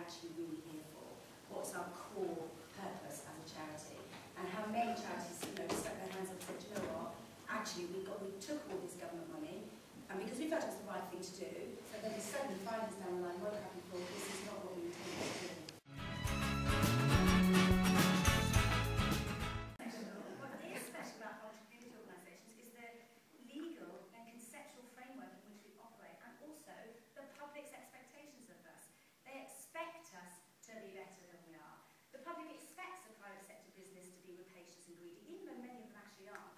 actually really here for? What's our core purpose as a charity? And how many charities, you know, stuck their hands up and said, you know what, actually we took all this government money, and because we felt it was the right thing to do, so then we suddenly 5 years down the line, woke up and thought, this is not what we intended to do. What is special about community organisations is the legal and conceptual framework in which we operate, and also the public's expectations of us. They expect us to be better than we are. The public expects the private sector business to be rapacious and greedy, even though many of them actually are.